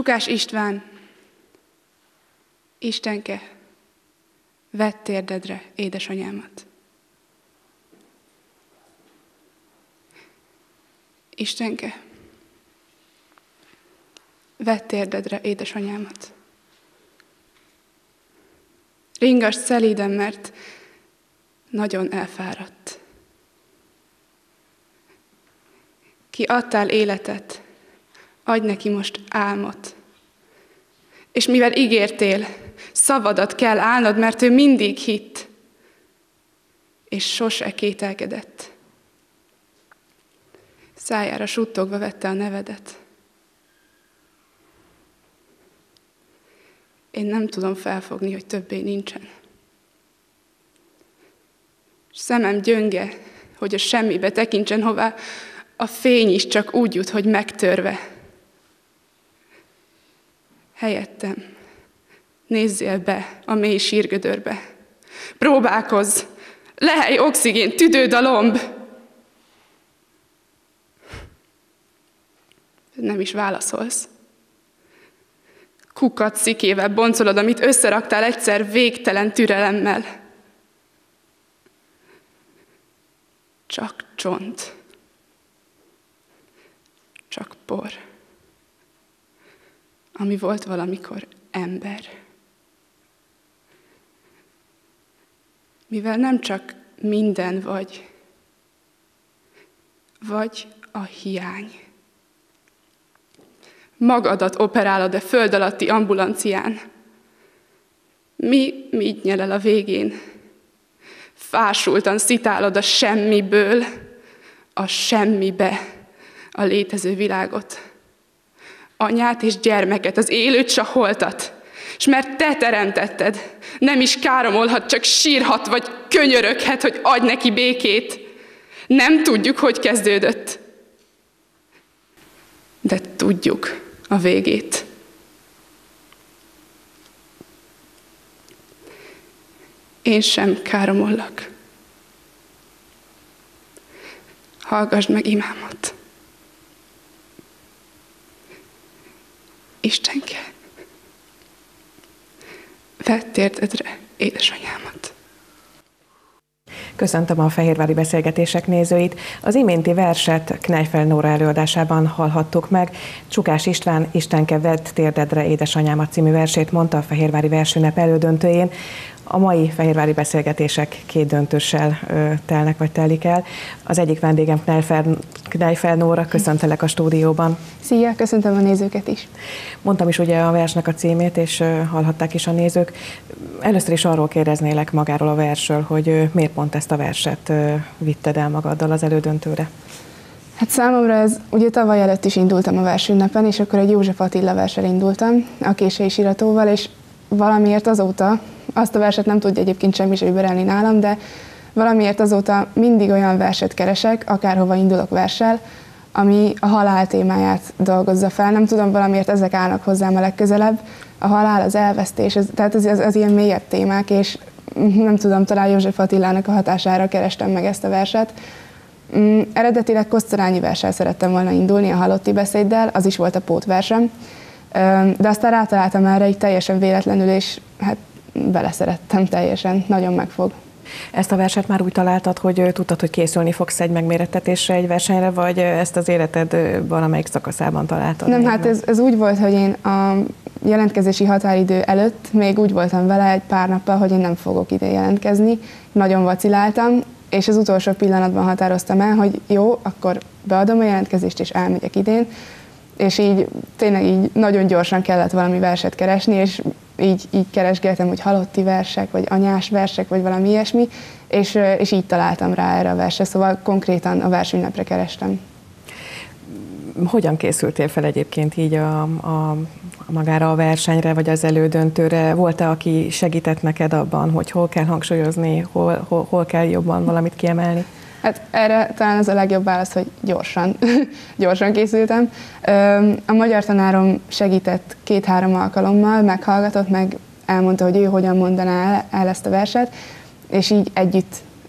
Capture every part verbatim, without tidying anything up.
Csukás István, Istenke, vedd térdedre édesanyámat. Istenke, vedd térdedre édesanyámat. Ringass szelíden, mert nagyon elfáradt. Ki adtál életet, adj neki most álmot. És mivel ígértél, szavadat kell állnod, mert ő mindig hitt, és sose kételkedett. Szájára suttogva vette a nevedet. Én nem tudom felfogni, hogy többé nincsen. Szemem gyönge, hogy a semmibe tekintsen, hová a fény is csak úgy jut, hogy megtörve. Helyettem, nézzél be a mély sírgödörbe. Próbálkozz, lehely oxigén, tüdőd a lomb. Nem is válaszolsz. Kukat szikével boncolod, amit összeraktál egyszer végtelen türelemmel. Csak csont. Csak por. Ami volt valamikor ember. Mivel nem csak minden vagy, vagy a hiány. Magadat operálod a föld alatti ambulancián. Mi mit nyelel a végén? Fásultan szitálod a semmiből, a semmibe a létező világot. Anyát és gyermeket, az élőt s a holtat. És mert te teremtetted, nem is káromolhat, csak sírhat, vagy könyöröghet, hogy adj neki békét. Nem tudjuk, hogy kezdődött. De tudjuk a végét. Én sem káromollak. Hallgassd meg imámat. Istenke, vedd térdedre édesanyámat. Köszöntöm a Fehérvári Beszélgetések nézőit. Az iménti verset Kneifel Nóra előadásában hallhattuk meg. Csukás István Istenke, vedd térdedre édesanyámat című versét mondta a Fehérvári Versünnep elődöntőjén. A mai Fehérvári Beszélgetések két döntőssel ö, telnek vagy telik el. Az egyik vendégem Kneifel, Kneifel Nóra, köszöntelek a stúdióban. Szia, köszöntöm a nézőket is. Mondtam is ugye a versnek a címét, és ö, hallhatták is a nézők. Először is arról kérdeznélek magáról a versről, hogy ö, miért pont ezt a verset ö, vitted el magaddal az elődöntőre? Hát számomra ez, ugye tavaly előtt is indultam a versünnepen, és akkor egy József Attila verssel indultam, a Kései Síratóval, és valamiért azóta, azt a verset nem tudja egyébként semmi sem überelni nálam, de valamiért azóta mindig olyan verset keresek, akárhova indulok verssel, ami a halál témáját dolgozza fel. Nem tudom, valamiért ezek állnak hozzám a legközelebb. A halál, az elvesztés, ez, tehát ez, az, az ilyen mélyebb témák, és nem tudom, talán József Attilának a hatására kerestem meg ezt a verset. Mm, eredetileg Kosztolányi verssel szerettem volna indulni, a Halotti beszéddel, az is volt a pótversem, de aztán rátaláltam erre így teljesen véletlenül, és hát beleszerettem teljesen, nagyon megfog. Ezt a verset már úgy találtad, hogy tudtad, hogy készülni fogsz egy megmérettetésre, egy versenyre, vagy ezt az életed valamelyik szakaszában találtad? Nem, hát ez, ez úgy volt, hogy én a jelentkezési határidő előtt még úgy voltam vele egy pár nappal, hogy én nem fogok ide jelentkezni. Nagyon vaciláltam, és az utolsó pillanatban határoztam el, hogy jó, akkor beadom a jelentkezést, és elmegyek idén. És így tényleg így nagyon gyorsan kellett valami verset keresni, és így, így keresgéltem, hogy halotti versek, vagy anyás versek, vagy valami ilyesmi, és, és így találtam rá erre a versre, szóval konkrétan a versünnepre kerestem. Hogyan készültél fel egyébként így a, a, a magára a versenyre, vagy az elődöntőre? Volt-e, aki segített neked abban, hogy hol kell hangsúlyozni, hol, hol, hol kell jobban valamit kiemelni? Hát erre talán az a legjobb válasz, hogy gyorsan, gyorsan készültem. A magyar tanárom segített két-három alkalommal, meghallgatott, meg elmondta, hogy ő hogyan mondaná el, el ezt a verset, és így együtt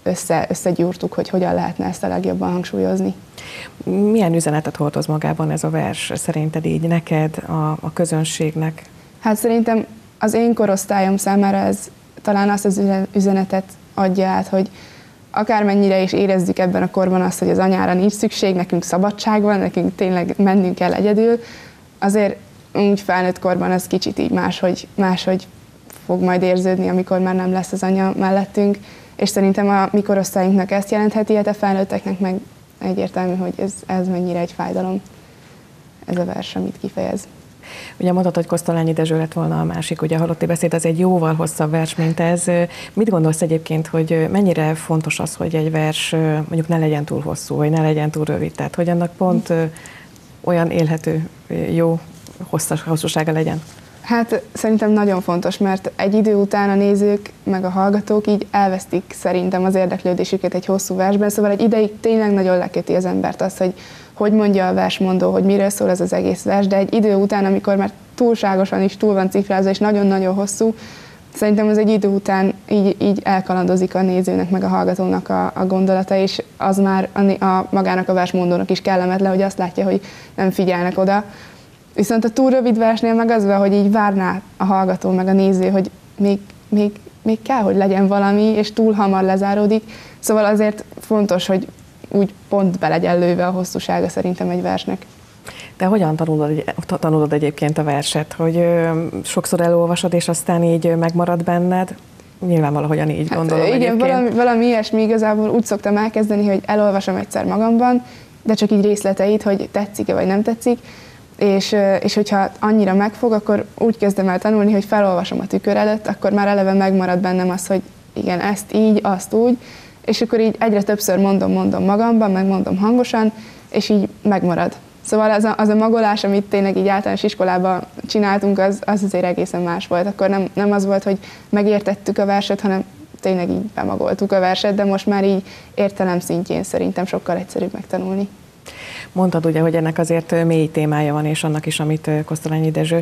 össze, összegyúrtuk, hogy hogyan lehetne ezt a legjobban hangsúlyozni. Milyen üzenetet hordoz magában ez a vers szerinted így neked, a, a közönségnek? Hát szerintem az én korosztályom számára ez talán azt az üzenetet adja át, hogy akármennyire is érezzük ebben a korban azt, hogy az anyára nincs szükség, nekünk szabadság van, nekünk tényleg mennünk kell egyedül, azért úgy felnőtt korban ez kicsit így máshogy, máshogy fog majd érződni, amikor már nem lesz az anya mellettünk, és szerintem a mi korosztályunknak ezt jelentheti, hát a felnőtteknek meg egyértelmű, hogy ez, ez mennyire egy fájdalom, ez a vers, amit kifejez. Ugye mondtad, hogy Kosztolányi Dezső lett volna a másik, ugye a halotti beszéd, az egy jóval hosszabb vers, mint ez. Mit gondolsz egyébként, hogy mennyire fontos az, hogy egy vers mondjuk ne legyen túl hosszú, vagy ne legyen túl rövid, tehát hogy annak pont olyan élhető, jó hosszas, hosszúsága legyen? Hát szerintem nagyon fontos, mert egy idő után a nézők meg a hallgatók így elvesztik szerintem az érdeklődésüket egy hosszú versben, szóval egy ideig tényleg nagyon leköti az embert az, hogy hogy mondja a versmondó, hogy miről szól ez az egész vers, de egy idő után, amikor már túlságosan is túl van cifrázva, és nagyon-nagyon hosszú, szerintem az egy idő után így, így elkalandozik a nézőnek, meg a hallgatónak a, a gondolata, és az már a, a magának a versmondónak is kellemetlen, hogy azt látja, hogy nem figyelnek oda. Viszont a túl rövid versnél meg az van, hogy így várná a hallgató, meg a néző, hogy még, még, még kell, hogy legyen valami, és túl hamar lezáródik. Szóval azért fontos, hogy úgy pont be legyen lőve a hosszúsága szerintem egy versnek. De hogyan tanulod, tanulod egyébként a verset? Hogy ö, sokszor elolvasod, és aztán így megmarad benned? Nyilván valahogyan így gondolom hát, igen, egyébként. valami, valami ilyesmi igazából úgy szoktam elkezdeni, hogy elolvasom egyszer magamban, de csak így részleteit, hogy tetszik-e vagy nem tetszik, és, és hogyha annyira megfog, akkor úgy kezdem el tanulni, hogy felolvasom a tükör előtt, akkor már eleve megmarad bennem az, hogy igen, ezt így, azt úgy, és akkor így egyre többször mondom, mondom magamban, meg mondom hangosan, és így megmarad. Szóval az a, az a magolás, amit tényleg így általános iskolában csináltunk, az, az azért egészen más volt. Akkor nem, nem az volt, hogy megértettük a verset, hanem tényleg így bemagoltuk a verset, de most már így értelem szintjén szerintem sokkal egyszerűbb megtanulni. Mondtad ugye, hogy ennek azért mély témája van, és annak is, amit Kosztolányi Dezső.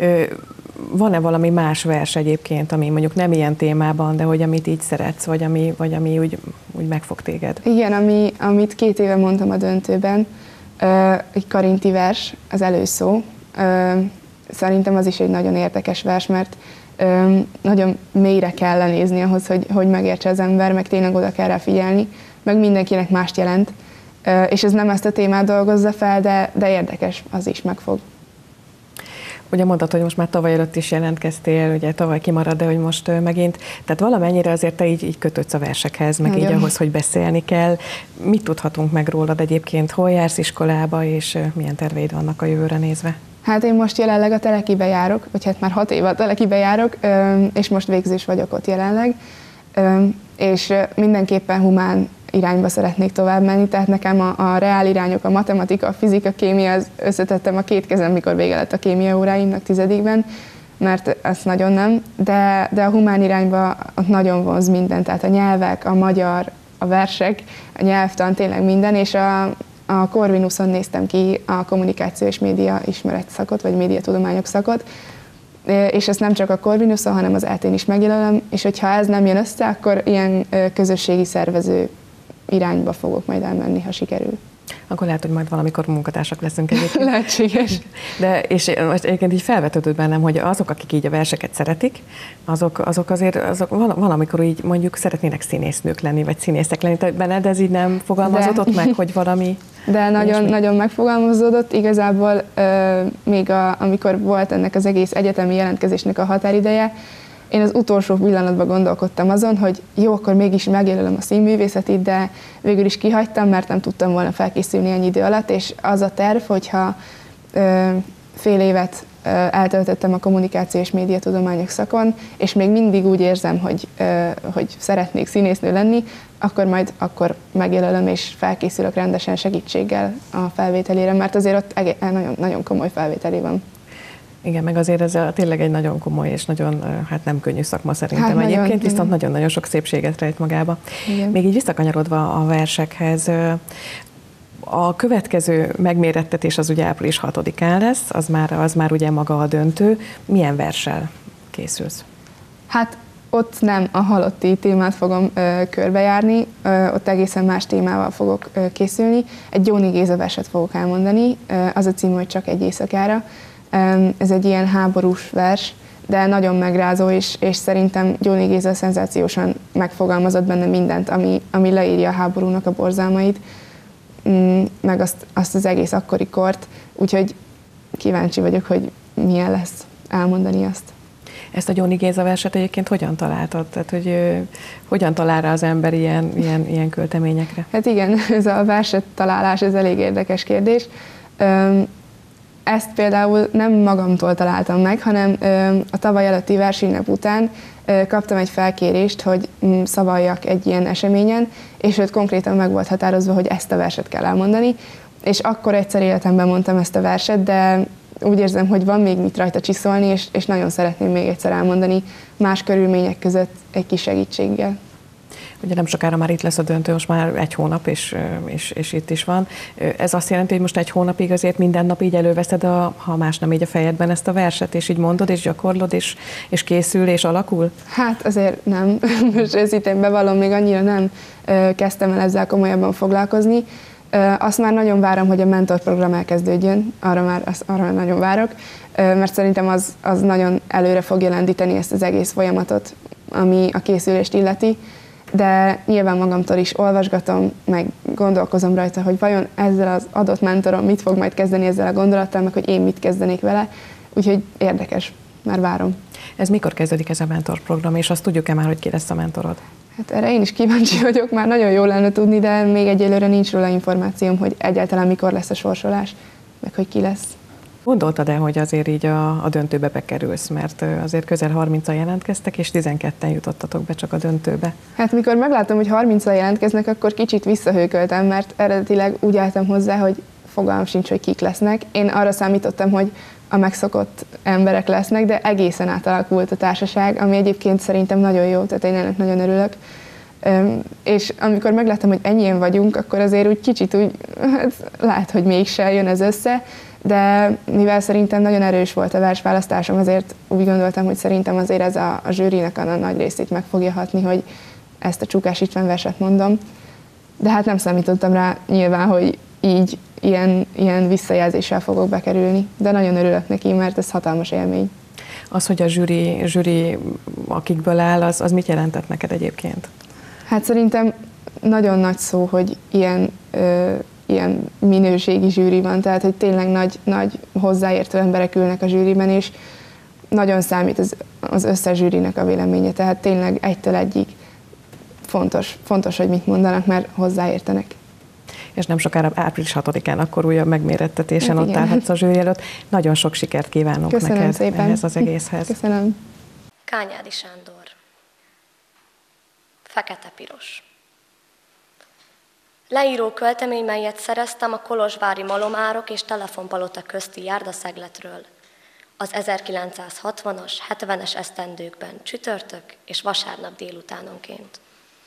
Van-e valami más vers egyébként, ami mondjuk nem ilyen témában, de hogy amit így szeretsz, vagy ami, vagy ami úgy, úgy megfog téged? Igen, ami, amit két éve mondtam a döntőben, egy karinti vers, az előszó. Szerintem az is egy nagyon érdekes vers, mert nagyon mélyre kell lenézni ahhoz, hogy, hogy megértse az ember, meg tényleg oda kell rá figyelni, meg mindenkinek mást jelent. És ez nem ezt a témát dolgozza fel, de, de érdekes, az is megfog. Ugye mondtad, hogy most már tavaly előtt is jelentkeztél, ugye tavaly kimarad, de hogy most megint, tehát valamennyire azért te így, így kötődsz a versekhez, meg Nagyon. Így ahhoz, hogy beszélni kell. Mit tudhatunk meg rólad egyébként? Hol jársz iskolába, és milyen terveid vannak a jövőre nézve? Hát én most jelenleg a Telekibe járok, vagy hát már hat éve a Telekibe járok, és most végzős vagyok ott jelenleg, és mindenképpen humán irányba szeretnék tovább menni, tehát nekem a, a reál irányok, a matematika, a fizika, a kémia, az összetettem a két kezem, mikor vége lett a kémia óráimnak tizedikben, mert ezt nagyon nem, de, de a humán irányba nagyon vonz minden, tehát a nyelvek, a magyar, a versek, a nyelvtan, tényleg minden, és a, a Corvinuson néztem ki a kommunikáció és média ismeret szakot, vagy médiatudományok szakot, és ezt nem csak a Corvinuson, hanem az é té-n is megjelölöm, és hogyha ez nem jön össze, akkor ilyen közösségi szervező irányba fogok majd elmenni, ha sikerül. Akkor lehet, hogy majd valamikor munkatársak leszünk egyébként. Lehetséges. De és most egyébként így felvetődött bennem, hogy azok, akik így a verseket szeretik, azok, azok azért azok valamikor így mondjuk szeretnének színésznők lenni, vagy színészek lenni. Te benned ez így nem fogalmazódott meg, hogy valami... De nagyon, nagyon megfogalmazódott. Igazából euh, még a, amikor volt ennek az egész egyetemi jelentkezésnek a határideje, én az utolsó pillanatban gondolkodtam azon, hogy jó, akkor mégis megjelölöm a színművészetit, de végül is kihagytam, mert nem tudtam volna felkészülni ennyi idő alatt, és az a terv, hogyha ö, fél évet ö, eltöltöttem a kommunikáció és médiatudományok szakon, és még mindig úgy érzem, hogy, ö, hogy szeretnék színésznő lenni, akkor majd akkor megjelölöm, és felkészülök rendesen segítséggel a felvételére, mert azért ott nagyon, nagyon komoly felvételi van. Igen, meg azért ez a, tényleg egy nagyon komoly és nagyon, hát nem könnyű szakma szerintem hát egyébként, nagyon, viszont nagyon-nagyon sok szépséget rejt magába. Igen. Még így visszakanyarodva a versekhez, a következő megmérettetés az ugye április hatodikán lesz, az már, az már ugye maga a döntő. Milyen verssel készülsz? Hát ott nem a halotti témát fogom ö, körbejárni, ö, ott egészen más témával fogok ö, készülni. Egy Gyóni Géza verset fogok elmondani, ö, az a cím, hogy Csak egy éjszakára. Ö, ez egy ilyen háborús vers, de nagyon megrázó, és, és szerintem Gyóni Géza szenzációsan megfogalmazott benne mindent, ami, ami leírja a háborúnak a borzalmait, mm, meg azt, azt az egész akkori kort, úgyhogy kíváncsi vagyok, hogy milyen lesz elmondani azt. Ezt a Gyóni Géza verset egyébként hogyan találtad? Tehát, hogy ö, hogyan talál rá az ember ilyen, ilyen, ilyen költeményekre? Hát igen, ez a verset találás, ez elég érdekes kérdés. Ezt például nem magamtól találtam meg, hanem a tavaly előtti versünnep után kaptam egy felkérést, hogy szavaljak egy ilyen eseményen, és őt konkrétan meg volt határozva, hogy ezt a verset kell elmondani, és akkor egyszer életemben mondtam ezt a verset, de úgy érzem, hogy van még mit rajta csiszolni, és, és nagyon szeretném még egyszer elmondani más körülmények között egy kis segítséggel. Ugye nem sokára már itt lesz a döntő, most már egy hónap, és, és, és itt is van. Ez azt jelenti, hogy most egy hónapig azért minden nap így előveszed, a, ha más nem így a fejedben ezt a verset, és így mondod, és gyakorlod, és, és készül, és alakul? Hát azért nem. Most őszintén bevallom, még annyira nem kezdtem el ezzel komolyabban foglalkozni. Azt már nagyon várom, hogy a mentorprogram elkezdődjön, arra már, azt, arra már nagyon várok, mert szerintem az, az nagyon előre fogja lendíteni ezt az egész folyamatot, ami a készülést illeti, de nyilván magamtól is olvasgatom, meg gondolkozom rajta, hogy vajon ezzel az adott mentorom mit fog majd kezdeni ezzel a gondolattal, meg hogy én mit kezdenék vele, úgyhogy érdekes, már várom. Ez mikor kezdődik ez a mentorprogram, és azt tudjuk-e már, hogy ki lesz a mentorod? Hát erre én is kíváncsi vagyok, már nagyon jó lenne tudni, de még egyelőre nincs róla információm, hogy egyáltalán mikor lesz a sorsolás, meg hogy ki lesz. Gondoltad-e, hogy azért így a, a döntőbe bekerülsz, mert azért közel harmincan jelentkeztek, és tizenketten jutottatok be csak a döntőbe? Hát mikor meglátom, hogy harmincan jelentkeznek, akkor kicsit visszahőköltem, mert eredetileg úgy álltam hozzá, hogy fogalmam sincs, hogy kik lesznek. Én arra számítottam, hogy a megszokott emberek lesznek, de egészen átalakult a társaság, ami egyébként szerintem nagyon jó, tehát én ennek nagyon örülök. És amikor megláttam, hogy ennyien vagyunk, akkor azért úgy kicsit úgy, hát lehet, hogy mégse jön ez össze, de mivel szerintem nagyon erős volt a versválasztásom, azért úgy gondoltam, hogy szerintem azért ez a, a zsűrinek a nagy részét meg fogja hatni, hogy ezt a Csukás István verset mondom. De hát nem számítottam rá nyilván, hogy így ilyen, ilyen visszajelzéssel fogok bekerülni. De nagyon örülök neki, mert ez hatalmas élmény. Az, hogy a zsűri, zsűri akikből áll, az, az mit jelentett neked egyébként? Hát szerintem nagyon nagy szó, hogy ilyen, ö, ilyen minőségi zsűri van, tehát hogy tényleg nagy, nagy hozzáértő emberek ülnek a zsűriben, és nagyon számít az, az összes zsűrinek a véleménye, tehát tényleg egytől egyig fontos, fontos, hogy mit mondanak, mert hozzáértenek. És nem sokára április hatodikán akkor újabb megmérettetésen hát ott állhatsz a zsűri előtt. Nagyon sok sikert kívánunk Köszönöm neked szépen. ehhez az egészhez. Köszönöm. Kányádi Sándor. Fekete-piros. Leíró költemény, melyet szereztem a kolozsvári malomárok és telefonpalota közti járdaszegletről az ezerkilencszázhatvanas, hetvenes esztendőkben csütörtök és vasárnap délutánonként.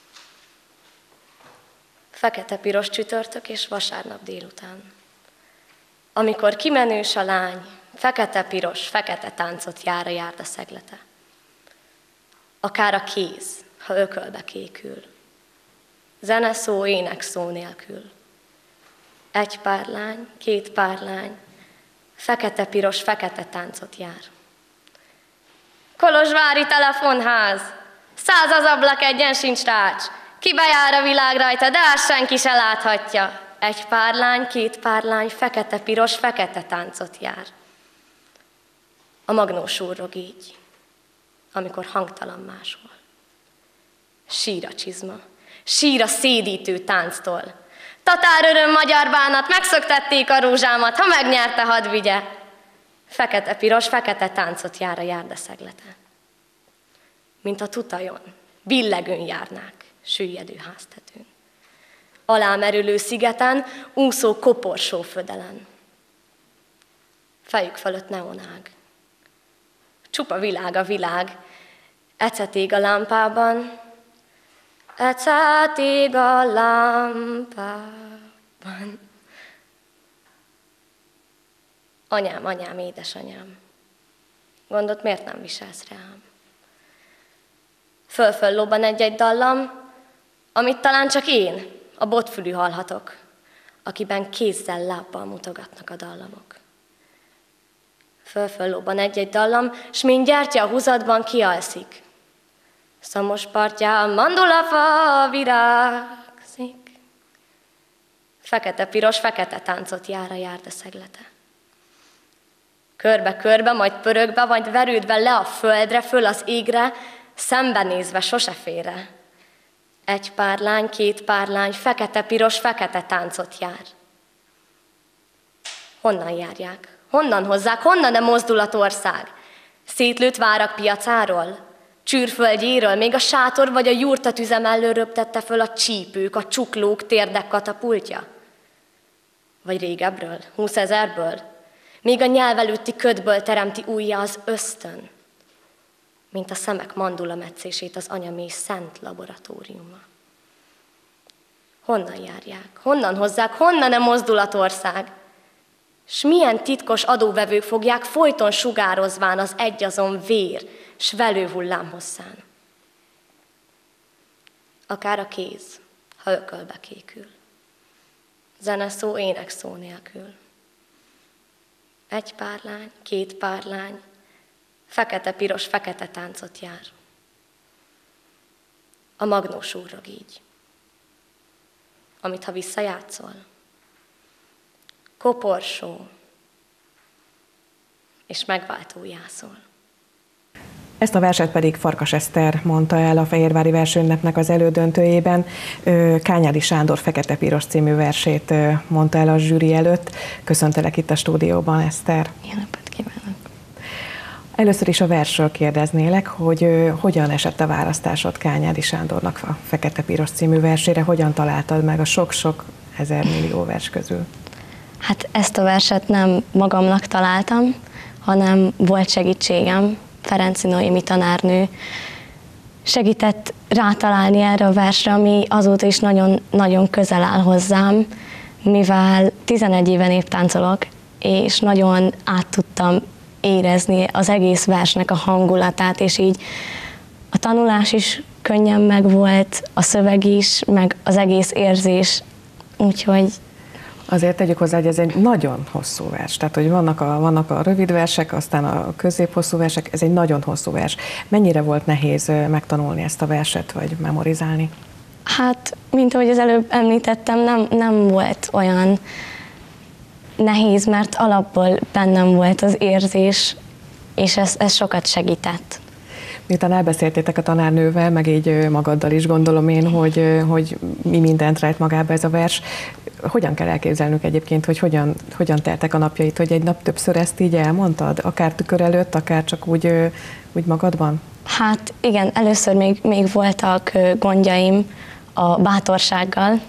Fekete-piros csütörtök és vasárnap délután. Amikor kimenős a lány, fekete-piros, fekete táncot jár a járdaszeglete. Akár a kéz, ha ökölbe kékül. Zene szó, ének szó nélkül. Egy pár lány, két pár lány, fekete-piros, fekete táncot jár. Kolozsvári telefonház, száz az ablak, egyen sincs rács, ki bejár a világ rajta, de azt senki se láthatja. Egy pár lány, két pár lány, fekete-piros, fekete táncot jár. A magnó surrog így, amikor hangtalan máshol. Sír a csizma, sír a szédítő tánctól. Tatár öröm, magyar bánat, megszöktették a rózsámat, ha megnyerte, hadd vigye. Fekete-piros, fekete táncot jár a járdaszeglete. Mint a tutajon, billegőn járnák, süllyedő háztetőn. Alámerülő szigeten, úszó koporsó födelen. Fejük fölött neonág. Csupa világ a világ, ecet ég a lámpában, ecet ég a lámpában. Anyám, anyám, édesanyám, gondot miért nem viselsz rám? Föl-föl lobban egy-egy dallam, amit talán csak én, a botfülű hallhatok, akiben kézzel, lábbal mutogatnak a dallamok. Föl-föl lobban egy-egy dallam, s mint gyertya a húzatban kialszik. Szamos partján mandulafa virágzik. Fekete-piros, fekete táncot jár a járda szeglete. Körbe-körbe, majd pörögbe, majd verődve le a földre, föl az égre, szembenézve sose félre. Egy pár lány, két pár lány, fekete-piros, fekete táncot jár. Honnan járják? Honnan hozzák? Honnan e mozdulatország? Szétlőtt várak piacáról? Csűrföldjéről? Még a sátor vagy a jurta tüze mellől röptette föl a csípők, a csuklók, térdek katapultja? Vagy régebről, húszezerből? Még a nyelv előtti ködből teremti újjá az ösztön, mint a szemek mandulametszését az anyamély szent laboratóriuma. Honnan járják? Honnan hozzák? Honnan e mozdulatország? S milyen titkos adóvevők fogják folyton sugározván az egyazon vér, s velő hullám hosszán? Akár a kéz, ha ökölbe kékül. Zeneszó, énekszó nélkül. Egy pár lány, két pár lány, fekete-piros, fekete táncot jár. A magnós úrrog így, amit ha visszajátszol. Koporsó, és megváltó jászol. Ezt a verset pedig Farkas Eszter mondta el a Fehérvári Versünnepnek az elődöntőjében. Kányádi Sándor Fekete-piros című versét mondta el a zsűri előtt. Köszöntelek itt a stúdióban, Eszter. Jó napot kívánok! Először is a versről kérdeznélek, hogy hogyan esett a választásod Kányádi Sándornak a Fekete-piros című versére, hogyan találtad meg a sok-sok ezermillió vers közül? Hát ezt a verset nem magamnak találtam, hanem volt segítségem, Ferenci Noémi tanárnő segített rátalálni erre a versre, ami azóta is nagyon, nagyon közel áll hozzám, mivel tizenegy éve néptáncolok, és nagyon át tudtam érezni az egész versnek a hangulatát, és így a tanulás is könnyen megvolt, a szöveg is, meg az egész érzés, úgyhogy Azért tegyük hozzá, hogy ez egy nagyon hosszú vers, tehát hogy vannak a, vannak a rövid versek, aztán a középhosszú versek, ez egy nagyon hosszú vers. Mennyire volt nehéz megtanulni ezt a verset, vagy memorizálni? Hát, mint ahogy az előbb említettem, nem, nem volt olyan nehéz, mert alapból bennem volt az érzés, és ez, ez sokat segített. Miután elbeszéltétek a tanárnővel, meg így magaddal is gondolom én, hogy, hogy mi mindent rejt magába ez a vers. Hogyan kell elképzelnünk egyébként, hogy hogyan, hogyan teltek a napjait, hogy egy nap többször ezt így elmondtad? Akár tükör előtt, akár csak úgy, úgy magadban? Hát igen, először még, még voltak gondjaim a bátorsággal,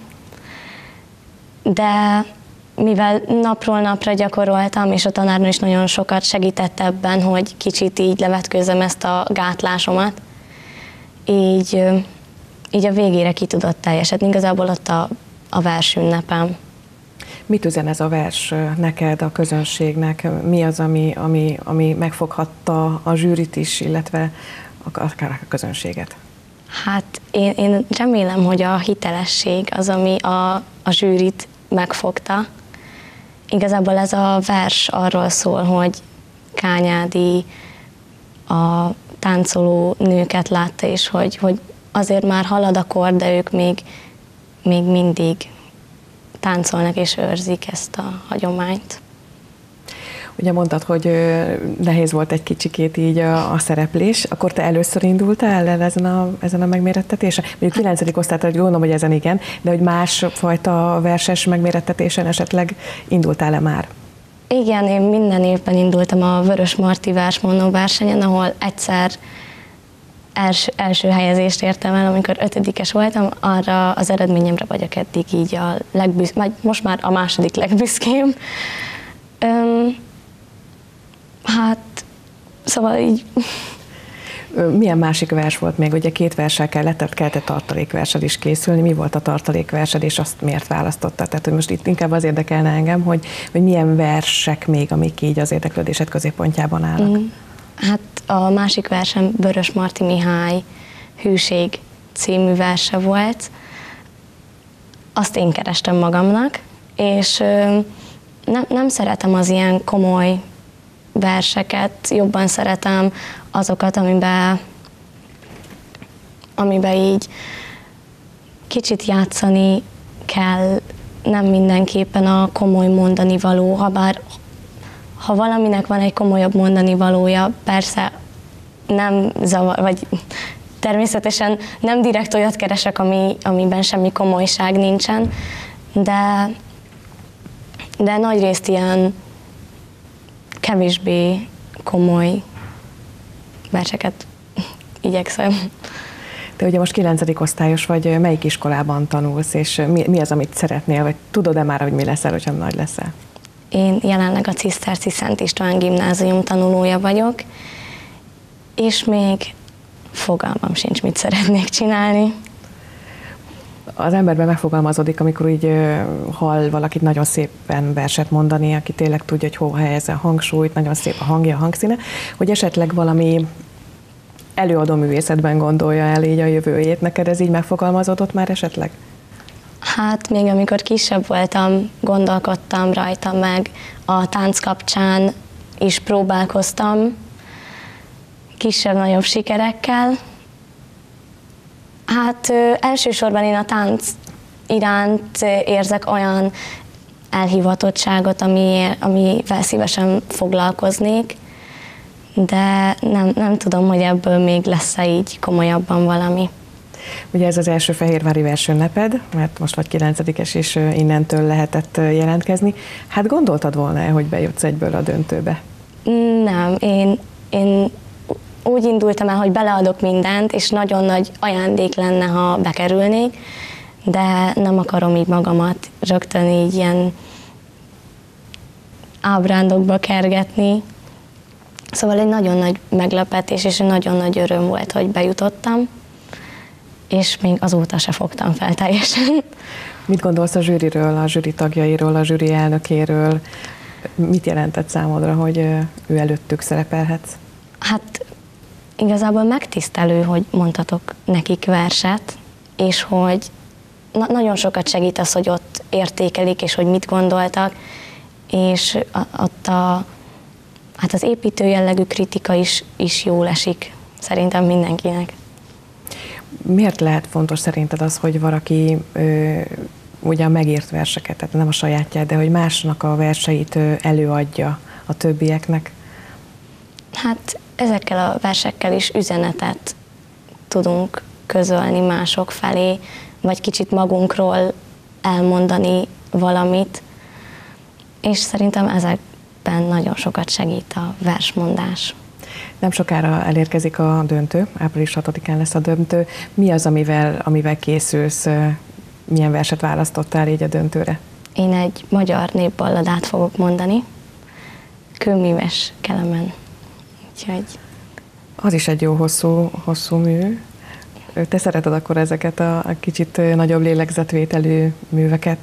de mivel napról napra gyakoroltam, és a tanárnő is nagyon sokat segített ebben, hogy kicsit így levetkőzzem ezt a gátlásomat, így, így a végére ki tudott teljesedni. Igazából ott a, a versünnepem. Mit üzen ez a vers neked, a közönségnek? Mi az, ami, ami, ami megfoghatta a zsűrit is, illetve akár a közönséget? Hát én, én remélem, hogy a hitelesség az, ami a, a zsűrit megfogta. Igazából ez a vers arról szól, hogy Kányádi a táncoló nőket látta, és hogy, hogy azért már halad a kor, de ők még, még mindig táncolnak és őrzik ezt a hagyományt. Ugye mondtad, hogy nehéz volt egy kicsikét így a, a szereplés, akkor te először indultál el ezen a, ezen a megmérettetésen? Mondjuk kilencedik osztálytól, gondolom, hogy ezen igen, de hogy másfajta verses megmérettetésen esetleg indultál-e már? Igen, én minden évben indultam a Vörös Marti versmondó versenyen, ahol egyszer első, első helyezést értem el, amikor ötödikes voltam, arra az eredményemre vagyok eddig így a legbüszkébb, most már a második legbüszkébb. Öm, Hát, szóval így... Milyen másik vers volt még? Ugye két verssel kellett, kellett tartalékversel is készülni. Mi volt a tartalékversed, és azt miért választottad? Tehát, hogy most itt inkább az érdekelne engem, hogy, hogy milyen versek még, amik így az érdeklődésed középpontjában állnak. Hát a másik versem Vörös Marti Mihály Hűség című verse volt. Azt én kerestem magamnak, és nem, nem szeretem az ilyen komoly verseket, jobban szeretem azokat, amiben, amiben így kicsit játszani kell, nem mindenképpen a komoly mondani való, ha bár ha valaminek van egy komolyabb mondani valója, persze nem zavar, vagy természetesen nem direkt olyat keresek, ami, amiben semmi komolyság nincsen, de, de nagyrészt ilyen kevésbé komoly verseket igyekszem. Te ugye most kilencedik osztályos vagy, melyik iskolában tanulsz, és mi, mi az, amit szeretnél, vagy tudod-e már, hogy mi leszel, hogyha nagy leszel? Én jelenleg a Ciszterci Szent István Gimnázium tanulója vagyok, és még fogalmam sincs, mit szeretnék csinálni. Az emberben megfogalmazódik, amikor így hall valakit nagyon szépen verset mondani, aki tényleg tudja, hogy hova helyezze a hangsúlyt, nagyon szép a hangja, a hangszíne, hogy esetleg valami előadó művészetben gondolja el így a jövőjét. Neked ez így megfogalmazódott már esetleg? Hát még amikor kisebb voltam, gondolkodtam rajta, meg a tánc kapcsán is próbálkoztam, kisebb-nagyobb sikerekkel. Hát ö, elsősorban én a tánc iránt érzek olyan elhivatottságot, ami, amivel szívesen foglalkoznék, de nem, nem tudom, hogy ebből még lesz-e így komolyabban valami. Ugye ez az első fehérvári versünneped, mert most vagy kilencedikes, és innentől lehetett jelentkezni. Hát gondoltad volna-e, hogy bejutsz egyből a döntőbe? Nem, én, én úgy indultam el, hogy beleadok mindent, és nagyon nagy ajándék lenne, ha bekerülnék, de nem akarom így magamat rögtön így ilyen ábrándokba kergetni. Szóval egy nagyon nagy meglepetés, és egy nagyon nagy öröm volt, hogy bejutottam, és még azóta se fogtam fel teljesen. Mit gondolsz a zsűriről, a zsűri tagjairól, a zsűri elnökéről? Mit jelentett számodra, hogy ő előttük szerepelhetsz? Hát igazából megtisztelő, hogy mondhatok nekik verset, és hogy na- nagyon sokat segít az, hogy ott értékelik, és hogy mit gondoltak, és a- ott a, hát az építő jellegű kritika is, is jól esik szerintem mindenkinek. Miért lehet fontos szerinted az, hogy valaki ö, ugyan megírt verseket, tehát nem a sajátját, de hogy másnak a verseit ö, előadja a többieknek? Hát ezekkel a versekkel is üzenetet tudunk közölni mások felé, vagy kicsit magunkról elmondani valamit, és szerintem ezekben nagyon sokat segít a versmondás. Nem sokára elérkezik a döntő, április hatodikán lesz a döntő. Mi az, amivel, amivel készülsz? Milyen verset választottál így a döntőre? Én egy magyar népballadát fogok mondani, Kőműves Kelemen. Úgyhogy... Az is egy jó hosszú, hosszú mű. Te szereted akkor ezeket a, a kicsit nagyobb lélegzetvételű műveket?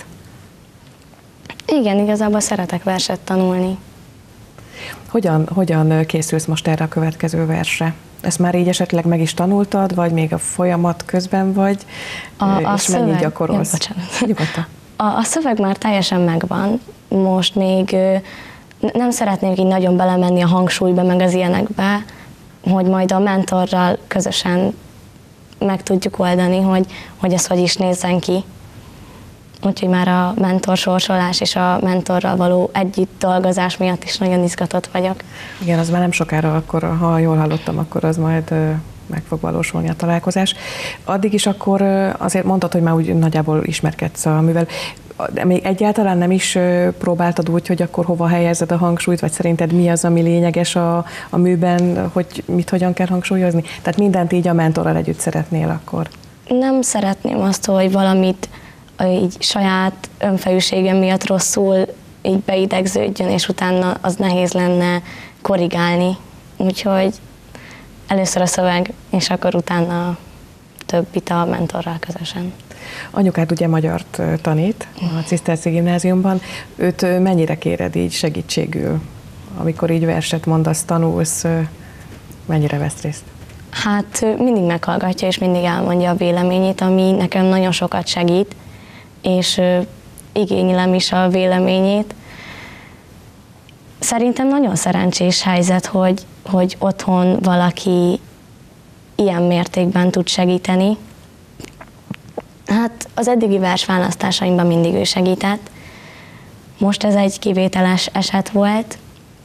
Igen, igazából szeretek verset tanulni. Hogyan, hogyan készülsz most erre a következő versre? Ezt már így esetleg meg is tanultad, vagy még a folyamat közben vagy, A, a és szöveg... mennyit gyakorolsz? Ja, bocsánat. Nyugodtan. A, a szöveg már teljesen megvan. Most még nem szeretnék így nagyon belemenni a hangsúlyba, meg az ilyenekbe, hogy majd a mentorral közösen meg tudjuk oldani, hogy, hogy ez hogy is nézzen ki. Úgyhogy már a mentorsorsolás és a mentorral való együtt dolgozás miatt is nagyon izgatott vagyok. Igen, az már nem sokára, akkor, ha jól hallottam, akkor az majd meg fog valósulni a találkozás. Addig is akkor azért mondtad, hogy már úgy nagyjából ismerkedsz a művel. De még egyáltalán nem is próbáltad úgy, hogy akkor hova helyezed a hangsúlyt, vagy szerinted mi az, ami lényeges a, a műben, hogy mit hogyan kell hangsúlyozni? Tehát mindent így a mentorral együtt szeretnél akkor? Nem szeretném azt, hogy valamit így saját önfejűségem miatt rosszul így beidegződjön, és utána az nehéz lenne korrigálni. Úgyhogy először a szöveg, és akkor utána többit a mentorral közösen. Anyukád ugye magyart tanít a Ciszterci Gimnáziumban. Őt mennyire kéred így segítségül, amikor így verset mondasz, tanulsz, mennyire vesz részt? Hát mindig meghallgatja, és mindig elmondja a véleményét, ami nekem nagyon sokat segít, és igénylem is a véleményét. Szerintem nagyon szerencsés helyzet, hogy, hogy otthon valaki ilyen mértékben tud segíteni. Hát az eddigi versválasztásaimban mindig ő segített. Most ez egy kivételes eset volt.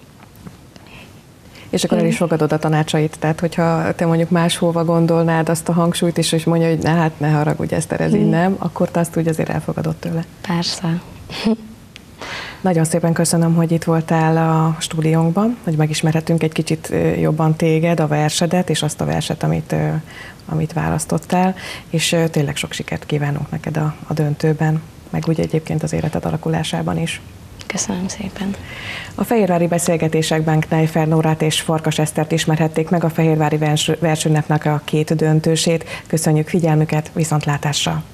És akkor el is fogadod a tanácsait, tehát hogyha te mondjuk máshova gondolnád azt a hangsúlyt is, és mondja, hogy ne, hát ne haragudj, Eszter, ez így nem, akkor te azt úgy azért elfogadod tőle. Persze. Nagyon szépen köszönöm, hogy itt voltál a stúdiónkban, hogy megismerhetünk egy kicsit jobban téged, a versedet, és azt a verset, amit, amit választottál, és tényleg sok sikert kívánunk neked a, a döntőben, meg úgy egyébként az életed alakulásában is. Köszönöm szépen. A fehérvári beszélgetésekben Kneifer Nórát és Farkas Esztert ismerhették meg, a fehérvári versőnepnek a két döntősét. Köszönjük figyelmüket, viszontlátásra!